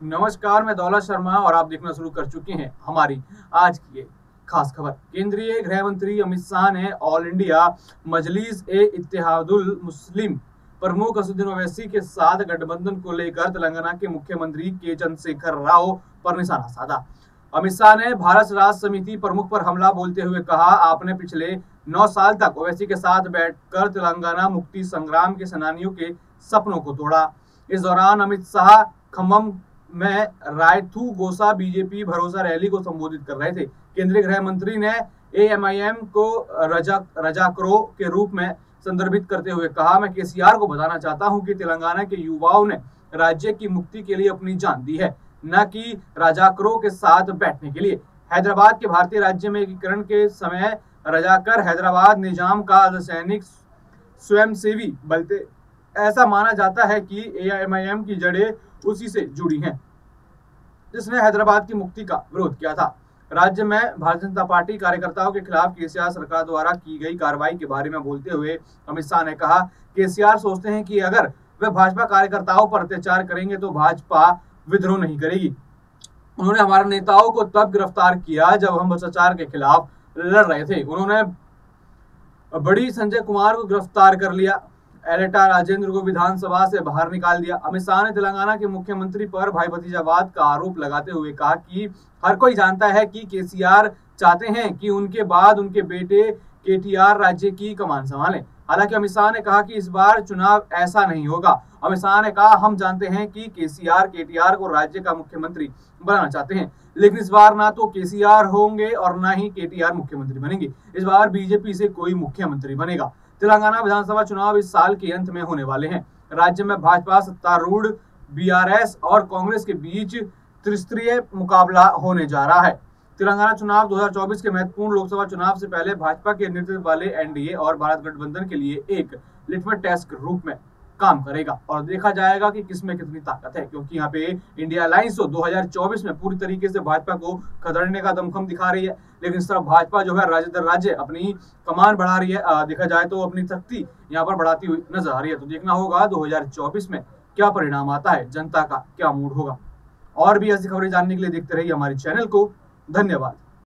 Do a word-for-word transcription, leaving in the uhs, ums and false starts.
नमस्कार, मैं दौलत शर्मा और आप देखना शुरू कर चुके हैं हमारी आज की ये खास खबर। केंद्रीय गृह मंत्री अमित शाह ने ऑल इंडिया मजलिस ए इत्तेहादुल मुस्लिम प्रमुख असदुद्दीन ओवैसी के साथ गठबंधन को लेकर तेलंगाना के मुख्यमंत्री के चंद्रशेखर राव पर निशाना साधा। अमित शाह ने भारत राष्ट्र समिति प्रमुख पर हमला बोलते हुए कहा, आपने पिछले नौ साल तक ओवैसी के साथ बैठकर तेलंगाना मुक्ति संग्राम के सेनानियों के सपनों को तोड़ा। इस दौरान अमित शाह खम्मम में रायथू गोसा बीजेपी भरोसा रैली को संबोधित कर रहे थे। केंद्रीय गृह मंत्री ने एएमआईएम को रजा रजाकरों के रूप में संदर्भित करते हुए कहा, मैं केसीआर को बताना चाहता हूं कि तेलंगाना के युवाओं ने राज्य की मुक्ति के लिए अपनी जान दी है, न कि रजाकरों के साथ बैठने के लिए। हैदराबाद के भारतीय राज्य में एकीकरण के समय रजाकर हैदराबाद निजाम का अर्धसैनिक स्वयंसेवी बल थे। ऐसा माना जाता है कि एएमआईएम की जड़ें उसी से जुड़ी हैं जिसने हैदराबाद की मुक्ति का विरोध किया था। राज्य में भारतीय जनता पार्टी कार्यकर्ताओं के खिलाफ केसीआर सरकार द्वारा की गई कार्रवाई के बारे में बोलते हुए अमित शाह ने कहा, केसीआर सोचते हैं कि अगर वे भाजपा कार्यकर्ताओं पर अत्याचार करेंगे तो भाजपा विद्रोह नहीं करेगी। उन्होंने हमारे नेताओं को तब गिरफ्तार किया जब हम भ्रष्टाचार के खिलाफ लड़ रहे थे। उन्होंने बड़ी संजय कुमार को गिरफ्तार कर लिया, एलेटा राजेंद्र को विधानसभा से बाहर निकाल दिया। अमित शाह ने तेलंगाना के मुख्यमंत्री पर भाई भतीजावाद का आरोप लगाते हुए कहा कि हर कोई जानता है कि केसीआर चाहते हैं कि उनके बाद उनके बेटे केटीआर राज्य की कमान संभालें। हालांकि अमित शाह ने कहा कि इस बार चुनाव ऐसा नहीं होगा। अमित शाह ने कहा, हम जानते हैं कि केसीआर केटीआर को राज्य का मुख्यमंत्री बनाना चाहते हैं, लेकिन इस बार ना तो केसीआर होंगे और ना ही केटीआर मुख्यमंत्री बनेंगे। इस बार बीजेपी से कोई मुख्यमंत्री बनेगा। तेलंगाना विधानसभा चुनाव इस साल के अंत में होने वाले हैं। राज्य में भाजपा सत्तारूढ़ बीआरएस और कांग्रेस के बीच त्रिस्तरीय मुकाबला होने जा रहा है। तेलंगाना चुनाव दो हज़ार चौबीस के महत्वपूर्ण लोकसभा चुनाव से पहले भाजपा के नेतृत्व वाले एनडीए और भारत गठबंधन के लिए एक लिटमस टेस्ट के रूप में काम करेगा और देखा जाएगा कि किसमें कितनी ताकत है, क्योंकि यहाँ पे इंडिया अलायंस तो दो हज़ार चौबीस में पूरी तरीके से भाजपा को खदेड़ने का दमखम दिखा रही है, लेकिन इस तरफ भाजपा जो है राज्य दर राज्य अपनी कमान बढ़ा रही है। आ, देखा जाए तो अपनी शक्ति यहाँ पर बढ़ाती हुई नजर आ रही है। तो देखना होगा दो हज़ार चौबीस में क्या परिणाम आता है, जनता का क्या मूड होगा। और भी ऐसी खबरें जानने के लिए देखते रहिए हमारे चैनल को। धन्यवाद।